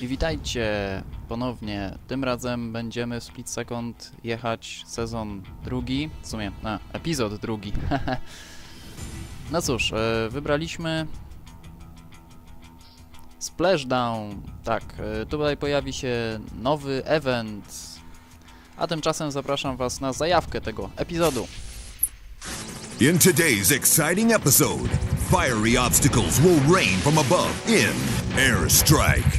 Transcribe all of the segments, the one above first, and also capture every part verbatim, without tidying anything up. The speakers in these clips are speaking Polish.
I witajcie ponownie. Tym razem będziemy w Split Second jechać sezon drugi, w sumie, a, epizod drugi. No cóż, e, wybraliśmy Splashdown. Tak, e, tutaj pojawi się nowy event, a tymczasem zapraszam was na zajawkę tego epizodu. In today's exciting episode, fiery obstacles will rain from above in Airstrike.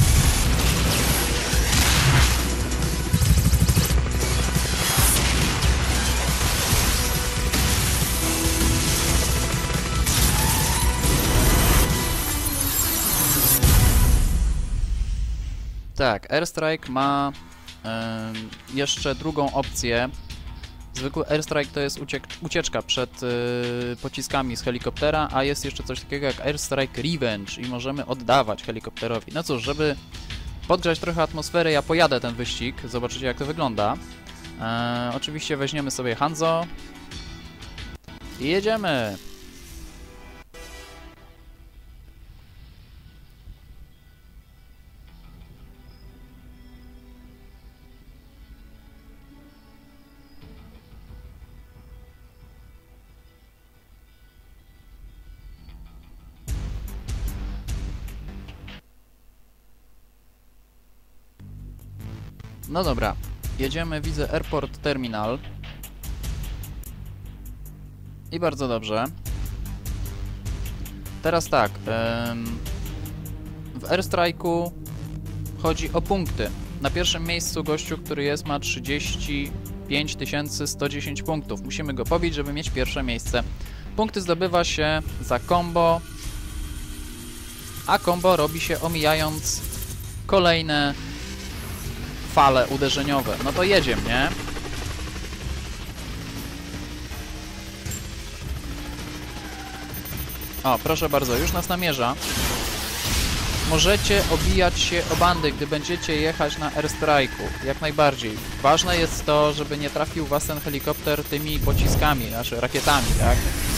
Tak, Airstrike ma e, jeszcze drugą opcję. Zwykły Airstrike to jest uciek ucieczka przed y, pociskami z helikoptera, a jest jeszcze coś takiego jak Airstrike Revenge i możemy oddawać helikopterowi. No cóż, żeby podgrzać trochę atmosfery, ja pojadę ten wyścig, zobaczycie jak to wygląda. E, oczywiście weźmiemy sobie Hanzo i jedziemy! No dobra, jedziemy, widzę Airport Terminal. I bardzo dobrze. Teraz tak, ym, w Airstrike'u chodzi o punkty. Na pierwszym miejscu gościu, który jest, ma trzydzieści pięć tysięcy sto dziesięć punktów. Musimy go pobić, żeby mieć pierwsze miejsce. Punkty zdobywa się za combo, a combo robi się omijając kolejne fale uderzeniowe. No to jedziemy, nie? O, proszę bardzo, już nas namierza. Możecie obijać się o bandy, gdy będziecie jechać na Airstrike'u. Jak najbardziej. Ważne jest to, żeby nie trafił was ten helikopter tymi pociskami, znaczy rakietami, tak?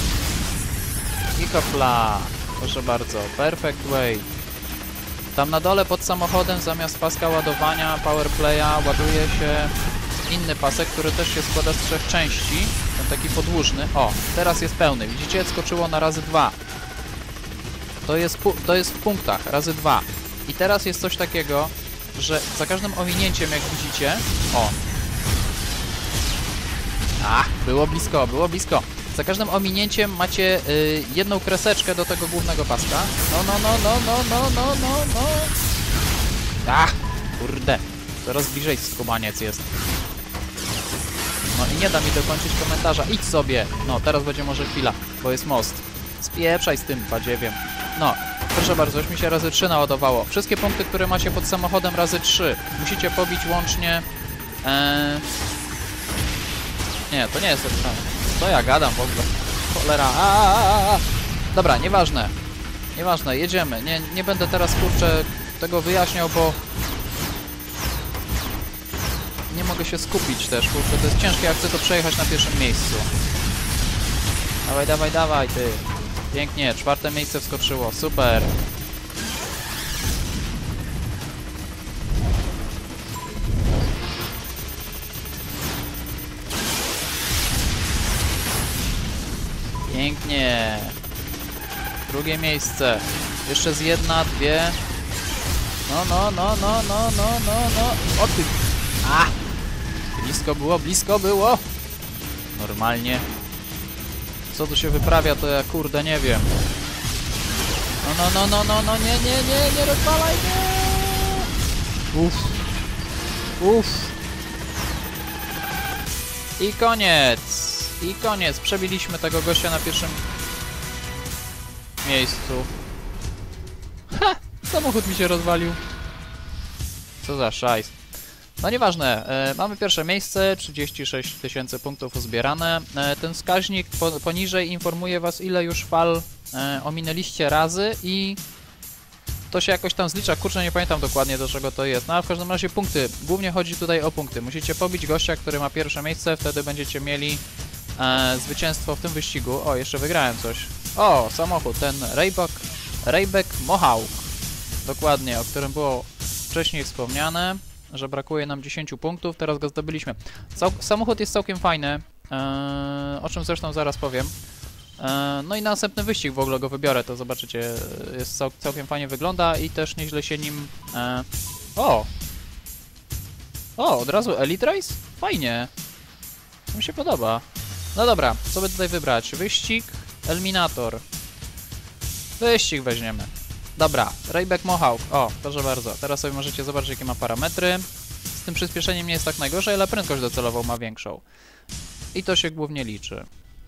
I hopla. Proszę bardzo. Perfect way. Tam na dole pod samochodem zamiast paska ładowania powerplaya ładuje się inny pasek, który też się składa z trzech części. Ten taki podłużny. O, teraz jest pełny. Widzicie? Skoczyło na razy dwa. To jest, to jest w punktach. Razy dwa. I teraz jest coś takiego, że za każdym ominięciem, jak widzicie... O! A, było blisko, było blisko. Za każdym ominięciem macie y, jedną kreseczkę do tego głównego paska. No, no, no, no, no, no, no, no, no. Ach, kurde. Coraz bliżej skubaniec jest. No i nie da mi dokończyć komentarza. Idź sobie. No, teraz będzie może chwila, bo jest most. Spieprzaj z tym badziewiem. No, proszę bardzo, już mi się razy trzy naładowało. Wszystkie punkty, które macie pod samochodem razy trzy. Musicie pobić łącznie... E... Nie, to nie jest to samo. Co ja gadam w ogóle? Cholera. Aaaa! Dobra, nieważne. Nieważne, jedziemy. Nie, nie będę teraz, kurczę, tego wyjaśniał, bo... Nie mogę się skupić też, kurczę. To jest ciężkie, jak chcę to przejechać na pierwszym miejscu. Dawaj, dawaj, dawaj, ty. Pięknie, czwarte miejsce wskoczyło. Super. Pięknie. Drugie miejsce. Jeszcze z jedna, dwie. No, no, no, no, no, no, no, no. O ty. A! Blisko było, blisko było. Normalnie. Co tu się wyprawia, to ja kurde nie wiem. No, no, no, no, no, no, nie, nie, nie, nie rozwalaj, nie. Uff. Uff. I koniec. I koniec. Przebiliśmy tego gościa na pierwszym miejscu. Ha! Samochód mi się rozwalił. Co za szajs. No nieważne. E, mamy pierwsze miejsce. trzydzieści sześć tysięcy punktów uzbierane. E, ten wskaźnik po, poniżej informuje was, ile już fal e, ominęliście razy i to się jakoś tam zlicza. Kurczę, nie pamiętam dokładnie, do czego to jest. No a w każdym razie punkty. Głównie chodzi tutaj o punkty. Musicie pobić gościa, który ma pierwsze miejsce. Wtedy będziecie mieli E, zwycięstwo w tym wyścigu. O, jeszcze wygrałem coś. O, samochód, ten Rayback, Rayback Mohawk. Dokładnie, o którym było wcześniej wspomniane, że brakuje nam dziesięciu punktów, teraz go zdobyliśmy. Cał samochód jest całkiem fajny, eee, o czym zresztą zaraz powiem. Eee, no i na następny wyścig w ogóle go wybiorę, to zobaczycie, jest cał całkiem fajnie wygląda i też nieźle się nim... Eee, o! O, od razu Elite Race? Fajnie. Mi się podoba. No dobra, co by tutaj wybrać? Wyścig, Eliminator. Wyścig weźmiemy. Dobra, Rayback Mohawk. O, proszę bardzo. Teraz sobie możecie zobaczyć, jakie ma parametry. Z tym przyspieszeniem nie jest tak najgorzej, ale prędkość docelową ma większą. I to się głównie liczy.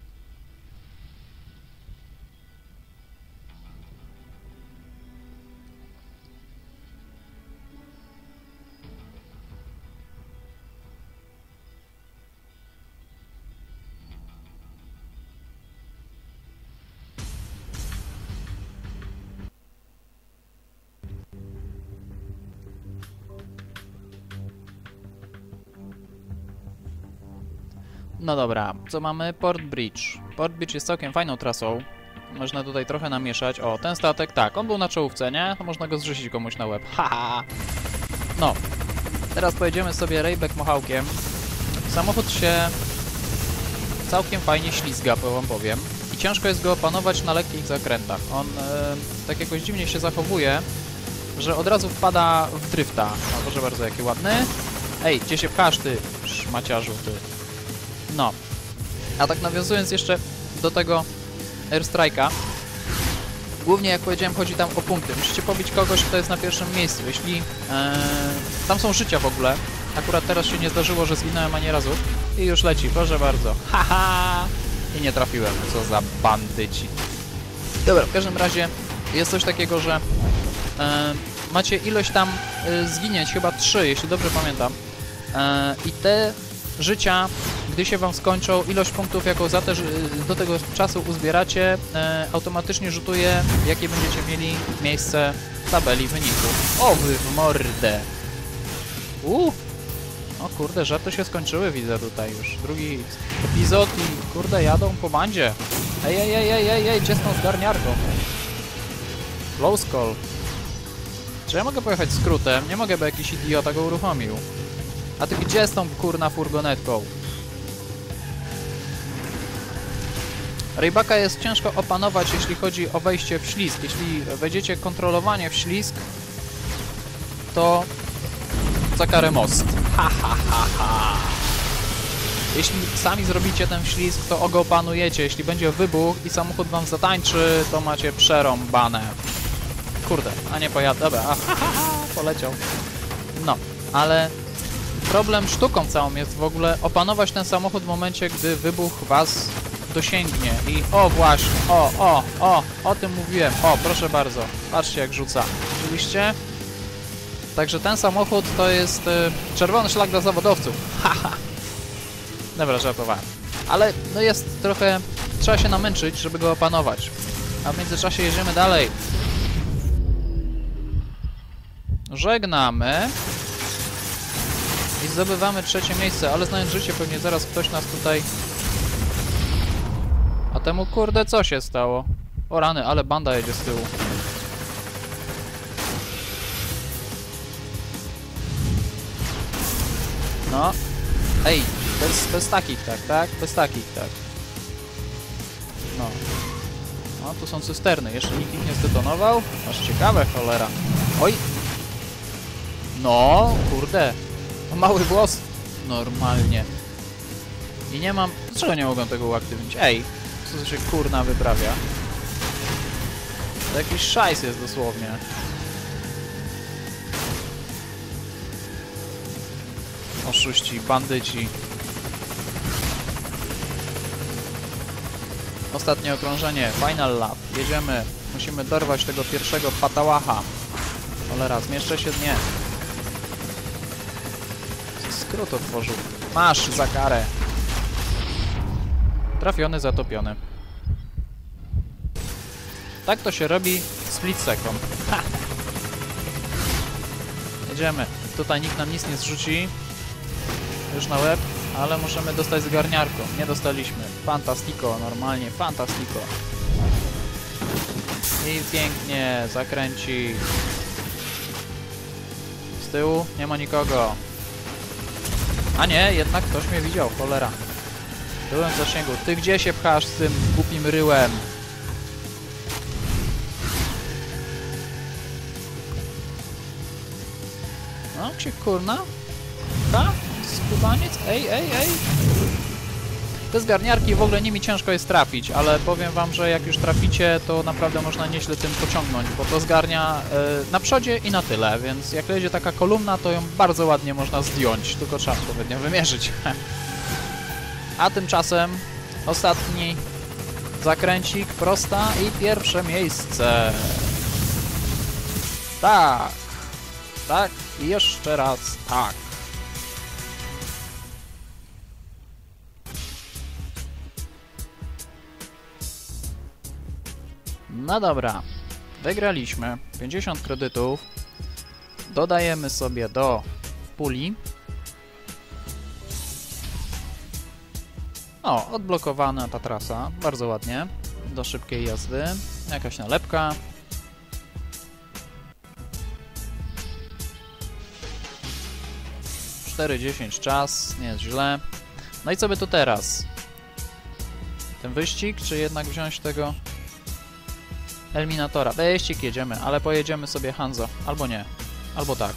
No dobra, co mamy? Port Bridge. Port Bridge jest całkiem fajną trasą. Można tutaj trochę namieszać. O, ten statek, tak, on był na czołówce, nie? To można go zrzucić komuś na łeb. Haha! No, teraz pojedziemy sobie Rayback Mohawkiem. Samochód się całkiem fajnie ślizga, wam powiem. I ciężko jest go opanować na lekkich zakrętach. On e, tak jakoś dziwnie się zachowuje, że od razu wpada w drifta. No, proszę bardzo, jaki ładny. Ej, gdzie się pchasz, ty szmaciarzu, ty. No, a tak nawiązując jeszcze do tego Airstrike'a, głównie jak powiedziałem chodzi tam o punkty. Musicie pobić kogoś, kto jest na pierwszym miejscu. Jeśli e, tam są życia w ogóle, akurat teraz się nie zdarzyło, że zginąłem ani razu i już leci, proszę bardzo. Haha! I nie trafiłem, co za bandyci. Dobra, w każdym razie jest coś takiego, że e, macie ilość tam e, zginięć, chyba trzy, jeśli dobrze pamiętam. E, I te życia, gdy się wam skończą, ilość punktów, jaką za te, do tego czasu uzbieracie, e, automatycznie rzutuje, jakie będziecie mieli miejsce w tabeli wyników. O, wy w mordę! Uuu! O kurde, żarty się skończyły, widzę tutaj już. Drugi epizod i kurde, jadą po bandzie. Ej, ej, ej, ej, ej, ej, gdzie z tą zgarniarką? Close call. Czy ja mogę pojechać skrótem? Nie mogę, bo jakiś idiota go uruchomił. A ty gdzie z tą kurna furgonetką? Raybacka jest ciężko opanować, jeśli chodzi o wejście w ślizg. Jeśli wejdziecie kontrolowanie w ślizg, to za karę most. Ha, ha, ha, ha. Jeśli sami zrobicie ten ślizg, to go opanujecie. Jeśli będzie wybuch i samochód wam zatańczy, to macie przerąbane. Kurde, a nie pojadę. Dobra, a, ha, ha, ha, poleciał. No, ale problem sztuką całą jest w ogóle opanować ten samochód w momencie, gdy wybuch was dosięgnie. I o właśnie, o, o, o, o tym mówiłem. O, proszę bardzo, patrzcie jak rzuca. Oczywiście. Także ten samochód to jest y, czerwony szlak dla zawodowców. Haha. Dobra, żartowałem. Ale no jest trochę... Trzeba się namęczyć, żeby go opanować. A w międzyczasie jedziemy dalej. Żegnamy. I zdobywamy trzecie miejsce, ale znając życie, pewnie zaraz ktoś nas tutaj... A temu kurde co się stało? O rany, ale banda jedzie z tyłu. No. Ej, bez, bez takich tak, tak? Bez takich tak. No. No, tu są cysterny. Jeszcze nikt ich nie zdetonował? Aż ciekawe, cholera. Oj! No, kurde. Mały głos. Normalnie. I nie mam... Dlaczego nie mogłem tego uaktywnić? Ej! Co się kurna wyprawia? To jakiś szajs jest dosłownie. Oszuści, bandyci. Ostatnie okrążenie, final lap. Jedziemy. Musimy dorwać tego pierwszego patałacha. Cholera, zmieszczę się nie. Skrót otworzył. Masz za karę. Trafiony, zatopiony. Tak to się robi split second. Ha! Jedziemy. Tutaj nikt nam nic nie zrzuci. Już na łeb, ale możemy dostać z garniarką. Nie dostaliśmy. Fantastico, normalnie, fantastico. I pięknie zakręci. Z tyłu nie ma nikogo. A nie, jednak ktoś mnie widział, cholera. Byłem w zasięgu. Ty gdzie się pchasz z tym głupim ryłem? No, czy kurna? Ta? Skubaniec? Ej, ej, ej! Te zgarniarki w ogóle nimi ciężko jest trafić, ale powiem wam, że jak już traficie, to naprawdę można nieźle tym pociągnąć, bo to zgarnia y, na przodzie i na tyle, więc jak lezie taka kolumna, to ją bardzo ładnie można zdjąć, tylko trzeba odpowiednio wymierzyć. A tymczasem ostatni zakręcik, prosta i pierwsze miejsce. Tak, tak i jeszcze raz tak. No dobra, wygraliśmy pięćdziesiąt kredytów, dodajemy sobie do puli. O, odblokowana ta trasa, bardzo ładnie, do szybkiej jazdy, jakaś nalepka. cztery dziesięć czas, nie jest źle. No i co by tu teraz? Ten wyścig, czy jednak wziąć tego Eliminatora? Wyścig jedziemy, ale pojedziemy sobie Hanzo. Albo nie. Albo tak.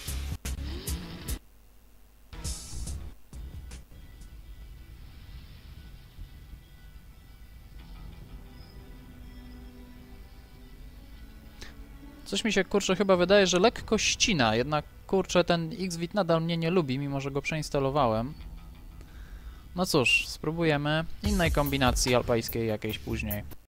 Coś mi się, kurczę, chyba wydaje, że lekko ścina, jednak, kurczę, ten Xvid nadal mnie nie lubi, mimo że go przeinstalowałem. No cóż, spróbujemy innej kombinacji alpejskiej jakiejś później.